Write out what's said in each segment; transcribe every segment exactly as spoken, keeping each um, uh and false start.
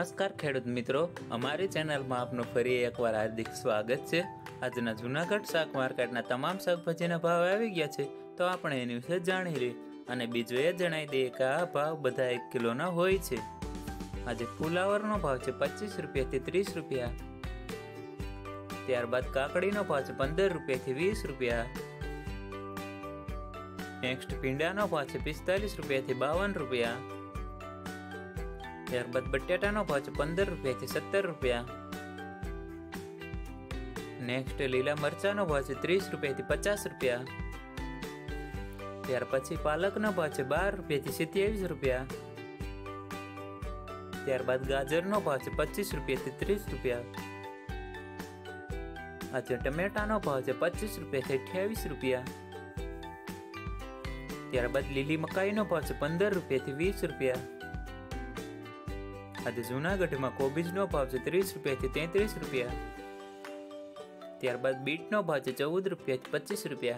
नमस्कार खेडूत मित्रों, अमारी चेनल में आपनो फरी एक बार हार्दिक स्वागत है। आजना जूनागढ़ शाक मार्केटना तमाम शाकभाजीना भाव आवी गया छे, तो आपणे एनी विषे जाणी ली अने बीजुं ए जणावी दઈએ के आ भाव बधा एक किलोना होय छे। आज फुलावरनो भाव छे पच्चीस रुपया थी तीस रुपया। त्यारबाद काकड़ीनो भाव छे पंदर रुपया थी वीस रुपया। नेक्स्ट भींडानो भाव छे पिस्तालीस रुपया थी बावन रुपया। त्यारबाद बटाटानो भाव छे पंदर रुपया थी सत्तर रुपया। नेक्स्ट लीला मरचानो भाव छे तीस रुपया थी पचास रुपया। त्यार पछी पालकनो भाव छे बार रुपया थी सत्यावीस रुपया। त्यारबाद गाजरनो भाव छे पच्चीस रुपया थी तीस रुपया। आज टमेटानो भाव छे पच्चीस रुपया थी अठावीस रुपया। त्यारबाद लीली मकाईनो भाव छे पंदर रुपया थी वीस रुपया। आज जूनागढ़ में कोबीजनो भाव छे तीस रुपया थी तैंतीस रुपया। त्यारबाद बीटनो भाव छे चौदह रुपया थी पच्चीस रुपया।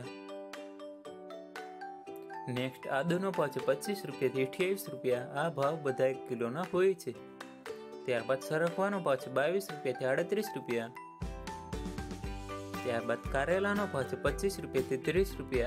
नेक्स्ट आदुनो भाव छे पच्चीस रुपया थी अठावीस रुपया। आ भाव बधा एक किलोना होय छे। त्यारबाद सरखवानो भाव छे बावीस रुपया थी आड़तरीस रुपया। त्यारबाद कारेलानो भाव छे पच्चीस रुपया थी तीस रुपया।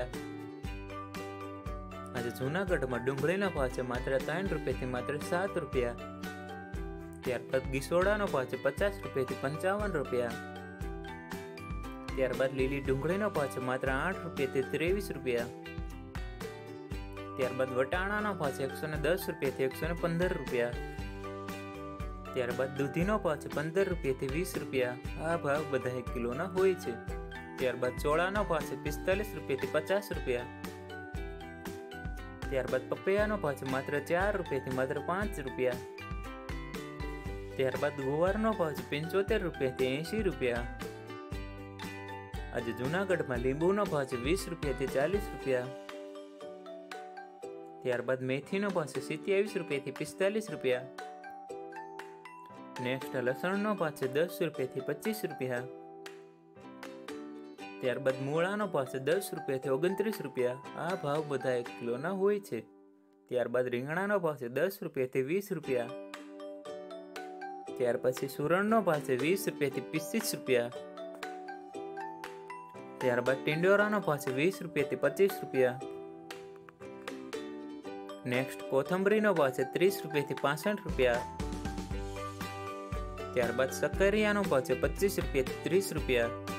आज जूनागढ़ में डूंगळीनो भाव छे मात्र तीन रुपया थी मात्र सात रुपया। त्यारबाद गीसोडानो भाव छे पचास रुपया थी पंचावन रुपया। त्यारबाद लीली डूंगळीनो भाव छे मात्र आठ रुपया थी तेवीस रुपया। त्यारबाद वटाणानो भाव छे एक सौ दस रुपया थी एक सौ पंदर रुपया। त्यारबाद दूधीनो भाव छे पंदर रुपया थी वीस रुपया। आ भाव बधा एक किलोना होय छे। त्यारबाद चोळानो भाव छे पिस्तालीस रुपया थी पचास रुपया। त्यारबाद पपैयानो भाव छे मात्र चार रुपया थी मात्र पांच रुपया। त्यारबाद गुवारनो भाव छे पंचोतेर रुपया थी एशी रुपया। आज जूनागढ़ में लींबूनो भाव छे वीस रुपया थी चालीस रुपया। त्यारबाद मेथीनो भाव छे सत्यावीस रुपया थी पिस्तालीस रुपया। नेक्स्ट लसणनो भाव छे दस रुपया थी पच्चीस रुपया। त्यारबाद मूळानो भाव छे दस रुपया थी ओगणत्रीस रुपया। आ भाव बधा एक किलोना होय छे। त्यारबाद રીંગણાનો ભાવ છે દસ રૂપિયાથી વીસ રૂપિયા। ત્યાર પછી સુરણનો ભાવ છે વીસ રૂપિયાથી પચીસ રૂપિયા। ત્યારબાદ ટિંડોરાનો ભાવ છે વીસ રૂપિયાથી પચીસ રૂપિયા। नेक्स्ट कोथंबरीનો ભાવ છે ત્રીસ રૂપિયાથી પાસઠ રૂપિયા। ત્યારબાદ સક્કરિયાનો ભાવ છે પચીસ રૂપિયાથી ત્રીસ રૂપિયા।